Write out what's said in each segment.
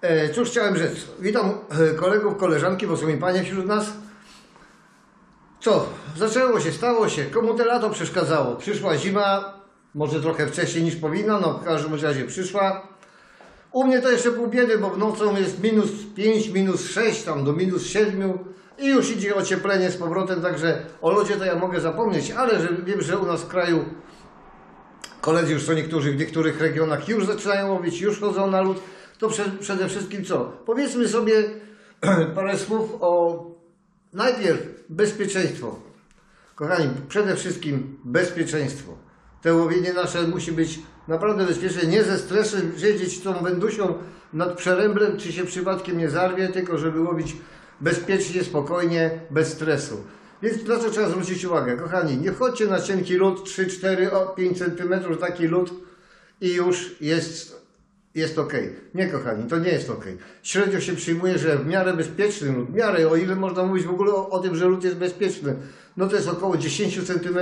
Cóż chciałem rzec. Witam kolegów, koleżanki, bo są mi panie wśród nas. Co? Zaczęło się, stało się. Komu to lato przeszkadzało? Przyszła zima, może trochę wcześniej niż powinna, no w każdym razie przyszła. U mnie to jeszcze pół biedy, bo nocą jest minus 5, minus 6, tam do minus 7 i już idzie ocieplenie z powrotem, także o lodzie to ja mogę zapomnieć, ale wiem, że u nas w kraju koledzy już są niektórzy w niektórych regionach już zaczynają łowić, już chodzą na lód. To przede wszystkim co? Powiedzmy sobie parę słów o najpierw bezpieczeństwo. Kochani, przede wszystkim bezpieczeństwo. To łowienie nasze musi być naprawdę bezpieczne, nie ze stresem siedzieć tą wędusią nad przeręblem, czy się przypadkiem nie zarwie, tylko żeby łowić bezpiecznie, spokojnie, bez stresu. Więc na co trzeba zwrócić uwagę? Kochani, nie wchodźcie na cienki lód, 3, 4, 5 cm taki lód i już jest ok. Nie, kochani, to nie jest ok. Średnio się przyjmuje, że w miarę bezpieczny lód, w miarę, o ile można mówić w ogóle o tym, że lód jest bezpieczny, no to jest około 10 cm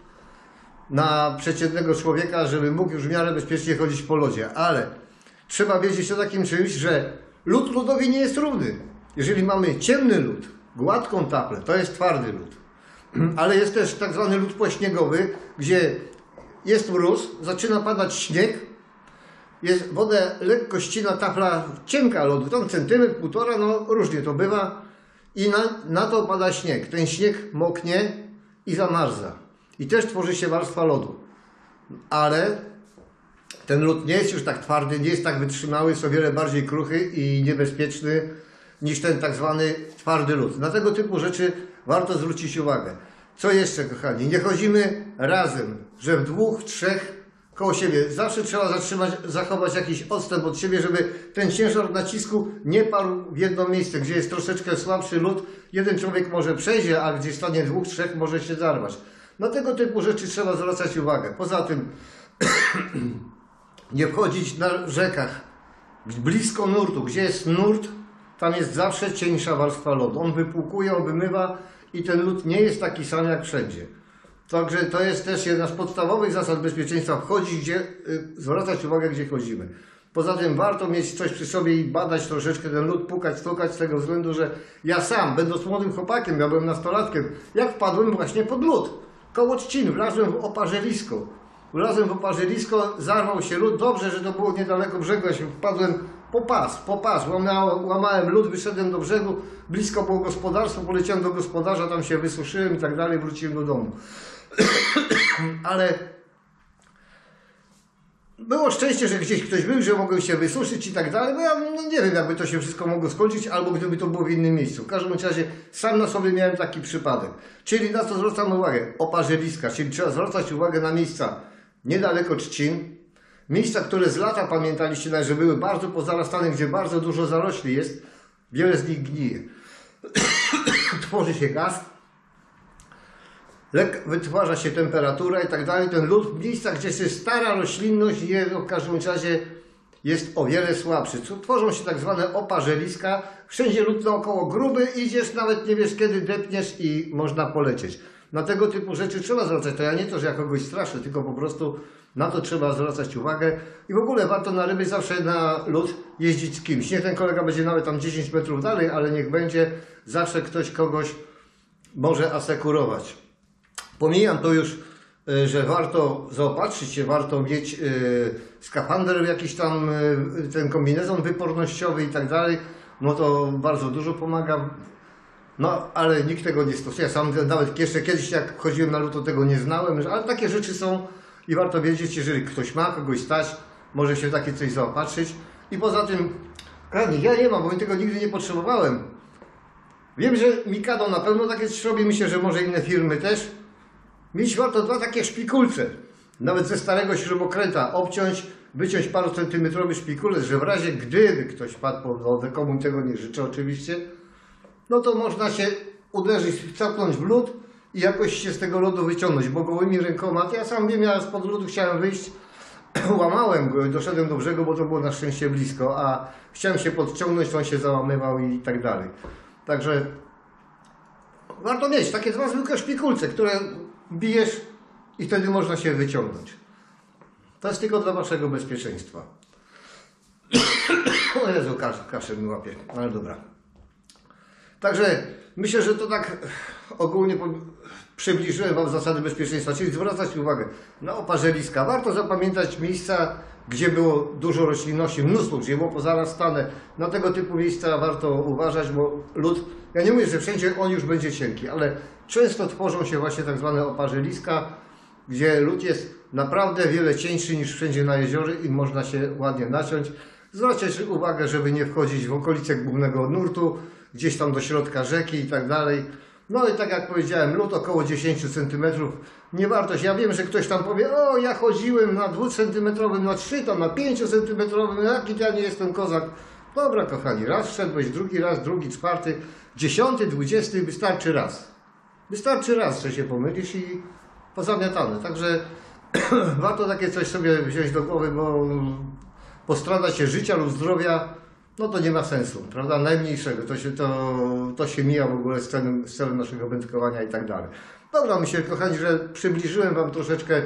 na przeciętnego człowieka, żeby mógł już w miarę bezpiecznie chodzić po lodzie. Ale trzeba wiedzieć o takim czymś, że lód ludowi nie jest równy. Jeżeli mamy ciemny lód, gładką taplę, to jest twardy lód. Ale jest też tak zwany lód pośniegowy, gdzie jest mróz, zaczyna padać śnieg, jest wodę lekko ścina tafla cienka lodu, tam centymetr, półtora, no różnie to bywa i na to pada śnieg. Ten śnieg moknie i zamarza. I też tworzy się warstwa lodu. Ale ten lód nie jest już tak twardy, nie jest tak wytrzymały, jest o wiele bardziej kruchy i niebezpieczny niż ten tak zwany twardy lód. Na tego typu rzeczy warto zwrócić uwagę. Co jeszcze, kochani? Nie chodzimy razem, że w dwóch, trzech koło siebie. Zawsze trzeba zachować jakiś odstęp od siebie, żeby ten ciężar nacisku nie padł w jedno miejsce, gdzie jest troszeczkę słabszy lód. Jeden człowiek może przejdzie, a gdzie stanie dwóch, trzech może się zarwać. Na tego typu rzeczy trzeba zwracać uwagę. Poza tym nie wchodzić na rzekach blisko nurtu. Gdzie jest nurt, tam jest zawsze cieńsza warstwa lodu. On wypłukuje, on wymywa i ten lód nie jest taki sam jak wszędzie. Także to jest też jedna z podstawowych zasad bezpieczeństwa. Wchodzić, zwracać uwagę, gdzie chodzimy. Poza tym warto mieć coś przy sobie i badać troszeczkę ten lód, pukać, stukać z tego względu, że ja sam, będąc młodym chłopakiem, ja byłem nastolatkiem, jak wpadłem właśnie pod lód. Koło Trzcin, wlazłem w oparzylisko. Wlazłem w oparzylisko, zarwał się lód. Dobrze, że to było niedaleko brzegu, ja się wpadłem po pas. Łamałem lód, wyszedłem do brzegu, blisko było gospodarstwo, poleciałem do gospodarza, tam się wysuszyłem i tak dalej, wróciłem do domu. Ale było szczęście, że gdzieś ktoś był, że mogłem się wysuszyć i tak dalej, bo ja nie wiem, jakby to się wszystko mogło skończyć, albo gdyby to było w innym miejscu. W każdym razie sam na sobie miałem taki przypadek. Czyli na co zwracam uwagę? Oparzyliska, czyli trzeba zwracać uwagę na miejsca niedaleko Trzcin, miejsca, które z lata pamiętaliście, że były bardzo pozarastane, gdzie bardzo dużo zarośli jest, wiele z nich gnije. Tworzy się gaz, wytwarza się temperatura i tak dalej. Ten lód w miejscach, gdzie jest stara roślinność, w każdym razie jest o wiele słabszy. Tworzą się tak zwane oparzyliska. Wszędzie lód naokoło gruby, idziesz, nawet nie wiesz kiedy depniesz i można polecieć. Na tego typu rzeczy trzeba zwracać. To ja nie to, że ja kogoś straszę, tylko po prostu na to trzeba zwracać uwagę. I w ogóle warto na ryby zawsze na lód jeździć z kimś. Niech ten kolega będzie nawet tam 10 metrów dalej, ale niech będzie zawsze ktoś kogoś może asekurować. Pomijam to już, że warto zaopatrzyć się, warto mieć skafander jakiś tam, ten kombinezon wypornościowy i tak dalej. No to bardzo dużo pomaga. No, ale nikt tego nie stosuje. Ja sam nawet jeszcze kiedyś, jak chodziłem na lód, to tego nie znałem, ale takie rzeczy są i warto wiedzieć, jeżeli ktoś ma, kogoś stać, może się takie coś zaopatrzyć. I poza tym, ja nie mam, bo tego nigdy nie potrzebowałem. Wiem, że Mikado na pewno takie coś robi, myślę, że może inne firmy też. Mieć warto dwa takie szpikulce, nawet ze starego śrubokręta, obciąć, wyciąć paru centymetrowy szpikulec, że w razie gdyby ktoś padł pod wodę, komu tego nie życzę oczywiście, no to można się uderzyć, cofnąć w lód i jakoś się z tego lodu wyciągnąć, bo gołymi rękoma, ja sam wiem, ja spod lodu chciałem wyjść, łamałem go i doszedłem do brzegu, bo to było na szczęście blisko, a chciałem się podciągnąć, to on się załamywał i tak dalej. Także warto mieć takie dwa zwykłe szpikulce, które bijesz i wtedy można się wyciągnąć. To jest tylko dla waszego bezpieczeństwa. O Jezu, kaszel mi łapie, ale dobra. Także myślę, że to tak ogólnie przybliżyłem Wam zasady bezpieczeństwa, czyli zwracać uwagę na oparzeliska. Warto zapamiętać miejsca, gdzie było dużo roślinności, mnóstwo, gdzie było pozarastane. Na tego typu miejsca warto uważać, bo lód, ja nie mówię, że wszędzie on już będzie cienki, ale często tworzą się właśnie tak zwane oparzeliska, gdzie lód jest naprawdę wiele cieńszy niż wszędzie na jeziorze i można się ładnie naciąć. Zwracać uwagę, żeby nie wchodzić w okolice głównego nurtu, gdzieś tam do środka rzeki i tak dalej. No i tak jak powiedziałem, lód około 10 cm. Nie warto się, ja wiem, że ktoś tam powie, o ja chodziłem na 2 cm, na 3, tam na 5 cm, jaki ja nie jestem kozak. Dobra kochani, raz wszedłeś, drugi raz, drugi, czwarty, 10, 20, wystarczy raz. Wystarczy raz, że się pomylisz i pozamiatane. Także warto takie coś sobie wziąć do głowy, bo postradać się życia lub zdrowia, no to nie ma sensu, prawda? Najmniejszego. To się mija w ogóle z celem naszego wędkowania i tak dalej. Dobra, myślę, kochani, że przybliżyłem Wam troszeczkę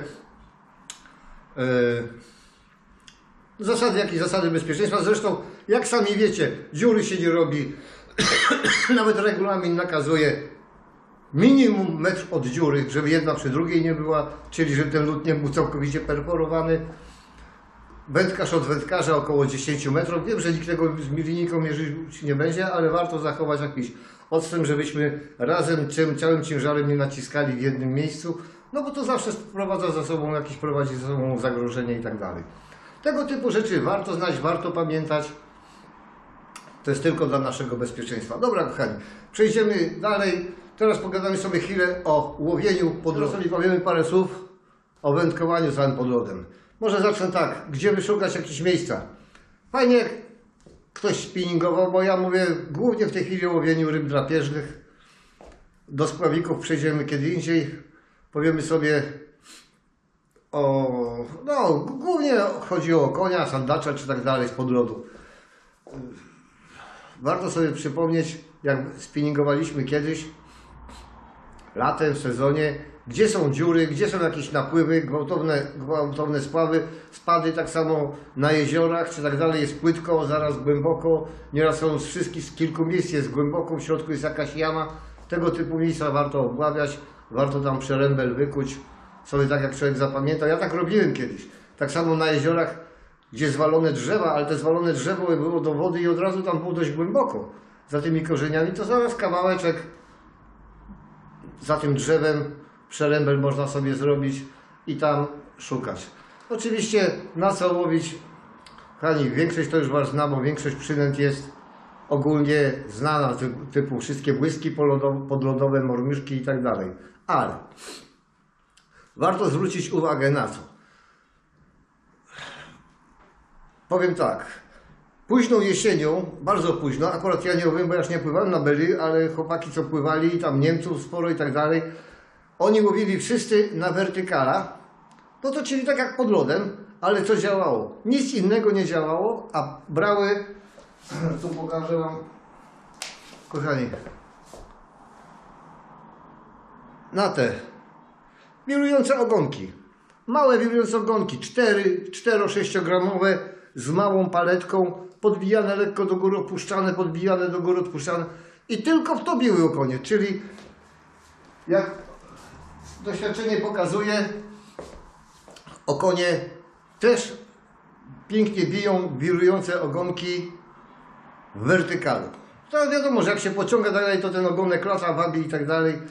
zasady bezpieczeństwa. Zresztą, jak sami wiecie, dziury się nie robi. Nawet regulamin nakazuje minimum metr od dziury, żeby jedna przy drugiej nie była, czyli żeby ten lód nie był całkowicie perforowany. Wędkarz od wędkarza około 10 metrów. Wiem, że nikt tego z linijką mierzyć nie będzie, ale warto zachować jakiś odstęp, żebyśmy razem całym ciężarem nie naciskali w jednym miejscu, no bo to zawsze prowadzi za sobą zagrożenie i tak dalej. Tego typu rzeczy warto znać, warto pamiętać. To jest tylko dla naszego bezpieczeństwa. Dobra, kochani, przejdziemy dalej. Teraz pogadamy sobie chwilę o łowieniu pod lodem. Teraz sobie powiemy parę słów o wędkowaniu samym pod lodem. Może zacznę tak, gdzie wyszukać jakieś miejsca. Fajnie jak ktoś spinningował, bo ja mówię głównie w tej chwili o łowieniu ryb drapieżnych. Do spławików przejdziemy kiedy indziej. Powiemy sobie o... no głównie chodzi o konia, sandacza czy tak dalej spod lodu. Warto sobie przypomnieć, jak spinningowaliśmy kiedyś, latem, w sezonie, gdzie są dziury, gdzie są jakieś napływy, gwałtowne spady, tak samo na jeziorach, czy tak dalej, jest płytko, zaraz głęboko, nieraz są z kilku miejsc jest głęboko, w środku jest jakaś jama. Tego typu miejsca warto obławiać, warto tam przerębel wykuć, sobie tak jak człowiek zapamięta. Ja tak robiłem kiedyś, tak samo na jeziorach, gdzie zwalone drzewa, ale te zwalone drzewo było do wody i od razu tam było dość głęboko. Za tymi korzeniami to zaraz kawałeczek za tym drzewem, przerębel można sobie zrobić i tam szukać. Oczywiście na co łowić, kochani, większość to już Was zna, bo większość przynęt jest ogólnie znana, typu wszystkie błyski podlodowe, mormiszki i tak dalej. Ale warto zwrócić uwagę na co. Powiem tak, późną jesienią, bardzo późno, akurat ja nie łowiłem, bo ja już nie pływałem na Beli, ale chłopaki co pływali, tam Niemców sporo i tak dalej, oni łowili wszyscy na wertykala, no to czyli tak jak pod lodem, ale co działało? Nic innego nie działało, a brały, tu pokażę Wam, kochani, na te wirujące ogonki, małe wirujące ogonki, 4-6 gramowe, z małą paletką, podbijane lekko do góry, opuszczane, podbijane do góry, odpuszczane i tylko w to biły okonie, czyli jak doświadczenie pokazuje, okonie też pięknie biją wirujące ogonki w wertykalu. To wiadomo, że jak się pociąga dalej, to ten ogonek lata, wabi i tak dalej.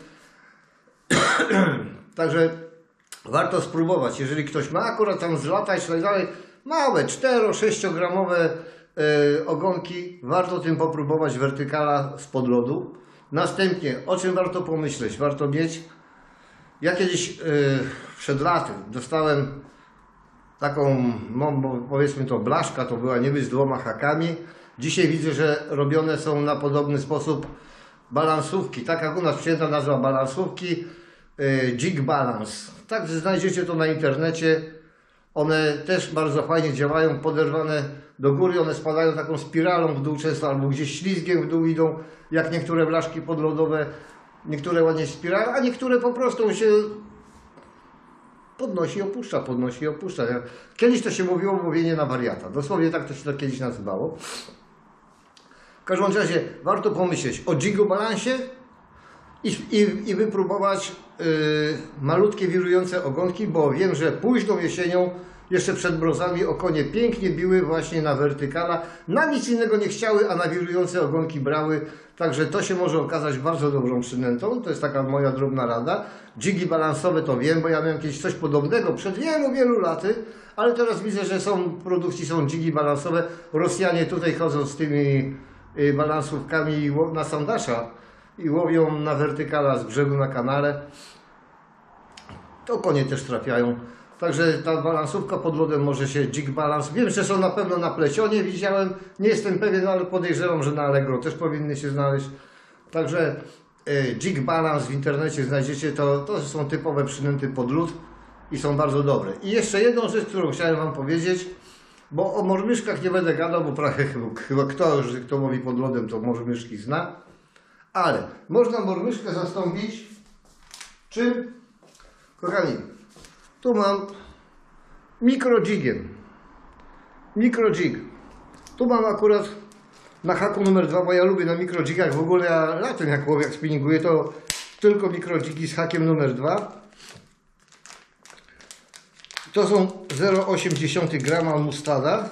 Także warto spróbować, jeżeli ktoś ma akurat tam zlatać i tak dalej, małe 4-6 gramowe ogonki, warto tym popróbować wertykala spod lodu. Następnie, o czym warto pomyśleć, warto mieć. Ja kiedyś przed laty dostałem taką, powiedzmy to blaszka, to była niby z 2 hakami. Dzisiaj widzę, że robione są na podobny sposób balansówki, tak jak u nas przyjęta nazwa balansówki, jig balance. Tak, znajdziecie to na internecie. One też bardzo fajnie działają, poderwane do góry, one spadają taką spiralą w dół często, albo gdzieś ślizgiem w dół idą, jak niektóre blaszki podlodowe, niektóre ładnie spiralą, a niektóre po prostu się podnosi, opuszcza, podnosi, opuszcza. Kiedyś to się mówiło łowienie na wariata. Dosłownie tak to się to kiedyś nazywało. W każdym razie warto pomyśleć o jigu balansie i wypróbować malutkie wirujące ogonki, bo wiem, że późną jesienią, jeszcze przed mrozami, okonie pięknie biły właśnie na wertykala. Na nic innego nie chciały, a na wirujące ogonki brały. Także to się może okazać bardzo dobrą przynętą. To jest taka moja drobna rada. Jigi balansowe to wiem, bo ja miałem kiedyś coś podobnego przed wielu, wielu laty. Ale teraz widzę, że w produkcji są jigi balansowe. Rosjanie tutaj chodzą z tymi balansówkami na sandasza i łowią na wertykala z brzegu na kanale. To konie też trafiają. Także ta balansówka pod lodem może się jig balans. Wiem, że są na pewno na plecionie, widziałem. Nie jestem pewien, ale podejrzewam, że na Allegro też powinny się znaleźć. Także jig balans w internecie znajdziecie. To są typowe przynęty pod lód i są bardzo dobre. I jeszcze jedną rzecz, którą chciałem Wam powiedzieć, bo o mormyszkach nie będę gadał, bo prawie chyba kto łowi pod lodem, to mormyszki zna. Ale można mormyszkę zastąpić czym? Kochani, tu mam mikrojigiem. Mikrojig. Tu mam akurat na haku numer 2, bo ja lubię na mikrojigach. W ogóle ja latem jak łowię, jak spinninguję, to tylko mikrojigi z hakiem numer 2. To są 0,8 grama mustada.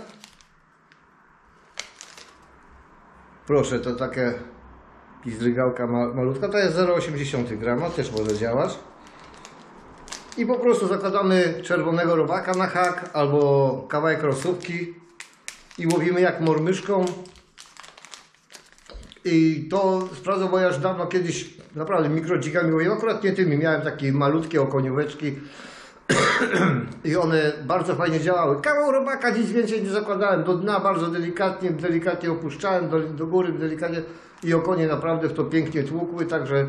Proszę, to takie pizdrygałka malutka. To jest 0,8 grama, też może działać. I po prostu zakładamy czerwonego robaka na hak albo kawałek rosówki i łowimy jak mormyszką. I to sprawdzam, bo ja już dawno kiedyś naprawdę mikrojigami łowiłem, akurat nie tymi, miałem takie malutkie okonióweczki i one bardzo fajnie działały. Kawał robaka, nic więcej nie zakładałem, do dna bardzo delikatnie opuszczałem, do góry delikatnie i okonie naprawdę w to pięknie tłukły, także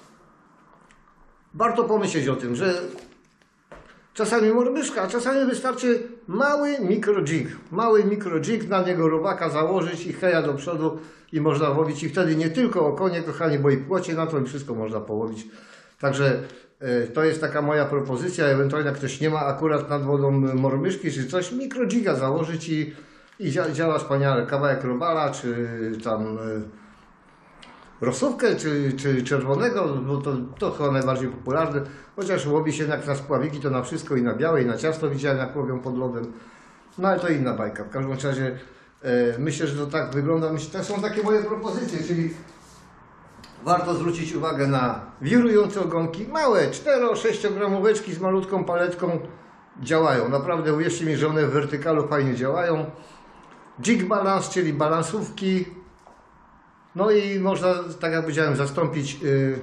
warto pomyśleć o tym, że czasami mormyszka, a czasami wystarczy mały mikrojig, na niego robaka założyć i heja do przodu i można łowić. I wtedy nie tylko okonie, kochani, bo i płocie na to i wszystko można połowić. Także to jest taka moja propozycja. Ewentualnie jak ktoś nie ma akurat nad wodą mormyszki czy coś, mikrojiga założyć i działa wspaniale. Kawałek robala, czy tam rosówkę, czy czerwonego, bo to chyba najbardziej popularne. Chociaż łowi się jak na spławiki, to na wszystko, i na białe, i na ciasto widziałem, jak łowią pod lodem. No ale to inna bajka. W każdym razie myślę, że to tak wygląda. To są takie moje propozycje, czyli warto zwrócić uwagę na wirujące ogonki. Małe, 4-6 gramóweczki z malutką paletką działają. Naprawdę uwierzcie mi, że one w wertykalu fajnie działają. Jig balance, czyli balansówki. No i można, tak jak powiedziałem, zastąpić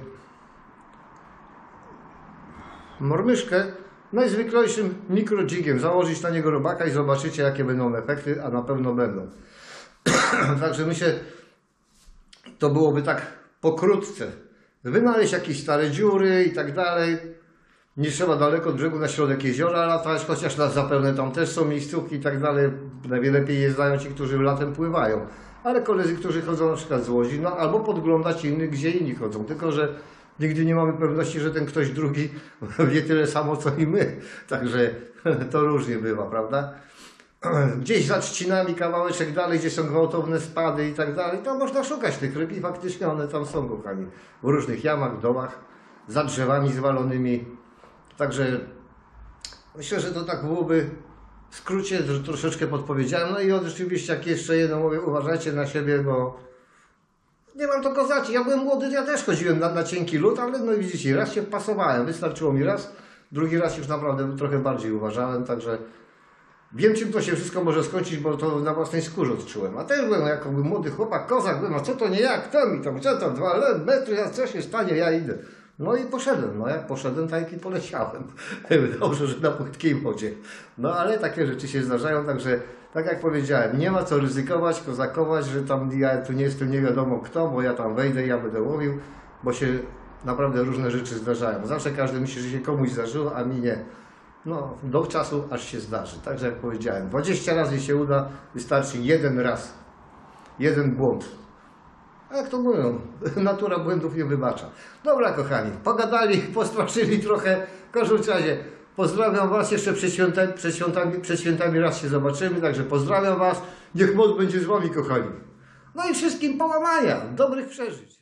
mormyszkę najzwyklejszym mikrojigiem. Założyć na niego robaka i zobaczycie, jakie będą efekty, a na pewno będą. Także myślę, to byłoby tak pokrótce. Wynaleźć jakieś stare dziury i tak dalej. Nie trzeba daleko od brzegu na środek jeziora latać, chociaż zapewne tam też są miejscówki i tak dalej. Najlepiej je znają ci, którzy latem pływają. Ale koledzy, którzy chodzą na przykład z Łodzi, no albo podglądać innych, gdzie inni chodzą. Tylko że nigdy nie mamy pewności, że ten ktoś drugi wie tyle samo, co i my. Także to różnie bywa, prawda? Gdzieś za trzcinami kawałeczek dalej, gdzie są gwałtowne spady i tak dalej, to można szukać tych ryb i faktycznie one tam są, kochani. W różnych jamach, dołach, za drzewami zwalonymi. Także myślę, że to tak byłoby w skrócie, że troszeczkę podpowiedziałem. No i oczywiście, jak jeszcze jedno mówię, uważajcie na siebie, bo nie mam to kozaci. Ja byłem młody, ja też chodziłem na cienki lód, ale no widzicie, raz się wpasowałem, wystarczyło mi raz, drugi raz już naprawdę trochę bardziej uważałem, także wiem, czym to się wszystko może skończyć, bo to na własnej skórze odczułem. A też byłem jako młody chłopak, kozak, byłem, a co to nie ja, kto mi tam, co to, 2 metry, co się stanie, ja idę. No i poszedłem, no jak poszedłem, tak i poleciałem. Dobrze, że na płytkiej wodzie. No ale takie rzeczy się zdarzają, także tak jak powiedziałem, nie ma co ryzykować, kozakować, że tam ja tu nie jestem nie wiadomo kto, bo ja tam wejdę i ja będę łowił, bo się naprawdę różne rzeczy zdarzają. Zawsze każdy myśli, że się komuś zdarzyło, a mi nie. No, do czasu aż się zdarzy. Także jak powiedziałem, 20 razy się uda, wystarczy jeden raz. Jeden błąd. A jak to mówią, natura błędów nie wybacza. Dobra, kochani, pogadali, postraszyli trochę. W każdym razie Pozdrawiam Was jeszcze przed świętami raz się zobaczymy, także pozdrawiam Was. Niech moc będzie z Wami, kochani. No i wszystkim połamania, dobrych przeżyć.